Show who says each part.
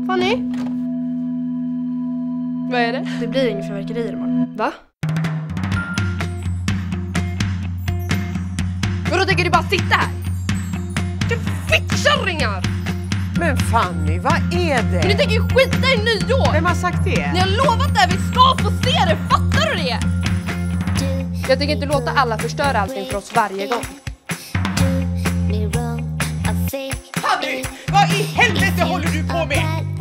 Speaker 1: Fanny?
Speaker 2: Vad är det?
Speaker 1: Det blir ingen fyrverkerier imorgon.
Speaker 2: Va? Vadå, tänker du bara sitta här? Du fittkärringar!
Speaker 3: Men Fanny, vad är det?
Speaker 2: Men ni tänker ju skita i nyår!
Speaker 3: Vem har sagt det?
Speaker 2: Ni har lovat det här, vi ska få se det, fattar du det? Jag tänker inte låta alla förstöra allting för oss varje gång.
Speaker 3: Fanny, vad i helvete håller du på med?